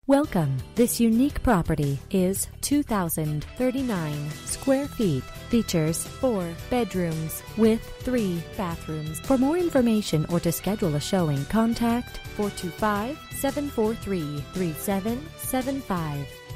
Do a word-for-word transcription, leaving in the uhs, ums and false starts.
Welcome. This unique property is two thousand thirty-nine square feet. Features four bedrooms with three bathrooms. For more information or to schedule a showing, contact four two five, seven four three, three seven seven five.